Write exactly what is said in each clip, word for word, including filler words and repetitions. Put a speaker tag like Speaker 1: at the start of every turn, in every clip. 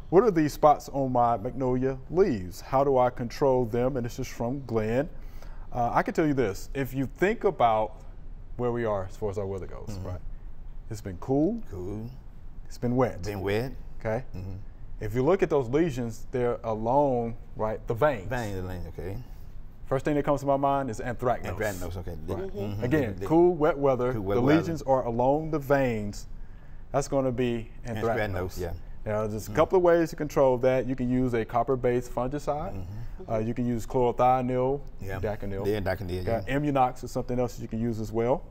Speaker 1: what are these spots on my magnolia leaves? How do I control them? And this is from Glenn. Uh, I can tell you this, if you think about where we are as far as our weather goes, mm-hmm. right? It's been cool.
Speaker 2: Cool.
Speaker 1: It's been wet.
Speaker 2: Been wet.
Speaker 1: Okay.
Speaker 2: Mm-hmm.
Speaker 1: If you look at those lesions, they're along, right, the veins.
Speaker 2: Veins, the veins, okay.
Speaker 1: First thing that comes to my mind is anthracnose.
Speaker 2: Anthracnose, okay.
Speaker 1: Right.
Speaker 2: Mm-hmm.
Speaker 1: Again,
Speaker 2: mm-hmm.
Speaker 1: cool, wet weather.
Speaker 2: Cool, wet
Speaker 1: the
Speaker 2: weather.
Speaker 1: lesions are along the veins. That's going to be anthracnose.
Speaker 2: Anthracnose, yeah.
Speaker 1: Now, there's a
Speaker 2: mm-hmm.
Speaker 1: couple of ways to control that. You can use a copper-based fungicide. Mm-hmm. uh, you can use chlorothianil,
Speaker 2: yeah.
Speaker 1: daconil.
Speaker 2: Yeah, daconil,
Speaker 1: yeah.
Speaker 2: yeah.
Speaker 1: Immunox is something else you can use as well.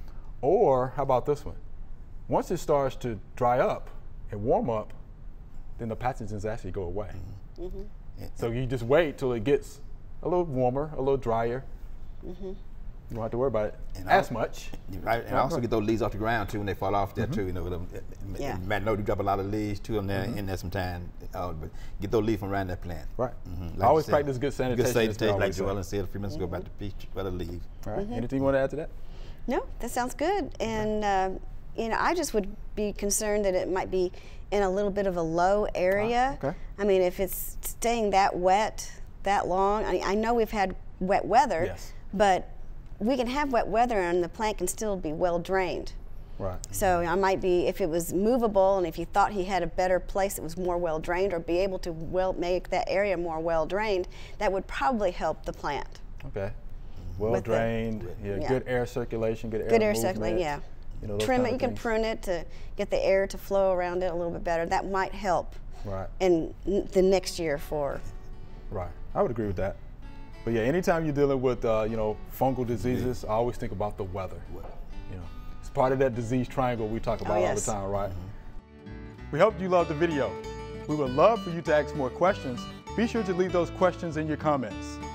Speaker 1: Or, how about this one? Once it starts to dry up and warm up, then the pathogens actually go away. Mm-hmm. Mm-hmm. So you just wait till it gets a little warmer, a little drier. Mm-hmm. You don't have to worry about it and as I'll, much.
Speaker 2: Right, and also get those leaves off the ground too when they fall off there mm-hmm. too. You know, them, yeah. Magnolia, you drop a lot of leaves too in there, mm-hmm. in there sometime. Uh, but get those leaves from around that plant.
Speaker 1: Right.
Speaker 2: Mm-hmm.
Speaker 1: Like I always practice good sanitation.
Speaker 2: Good sanitation, like Joellen said a few minutes mm-hmm. ago about the peach, about the leaves.
Speaker 1: All right.
Speaker 3: Mm-hmm.
Speaker 1: Anything you want to add to that?
Speaker 3: No, that sounds good. And uh, you know, I just would be concerned that it might be in a little bit of a low area.
Speaker 1: Ah, okay.
Speaker 3: I mean, if it's staying that wet that long, I, I know we've had wet weather,
Speaker 1: yes.
Speaker 3: but we can have wet weather and the plant can still be well drained.
Speaker 1: Right.
Speaker 3: So I might be, if it was movable and if you thought he had a better place that was more well drained or be able to well make that area more well drained, that would probably help the plant.
Speaker 1: Okay. Well drained, the, yeah, yeah, good air circulation, good air
Speaker 3: Good air
Speaker 1: movement,
Speaker 3: circulation, yeah.
Speaker 1: You know,
Speaker 3: Trim it, you can
Speaker 1: things.
Speaker 3: prune it to get the air to flow around it a little bit better. That might help
Speaker 1: right.
Speaker 3: in the next year for.
Speaker 1: Right, I would agree with that. But yeah, anytime you're dealing with, uh, you know, fungal diseases, I always think about the weather. You know, it's part of that disease triangle we talk about
Speaker 3: oh, yes.
Speaker 1: all the time, right? Mm-hmm. We hope you loved the video. We would love for you to ask more questions. Be sure to leave those questions in your comments.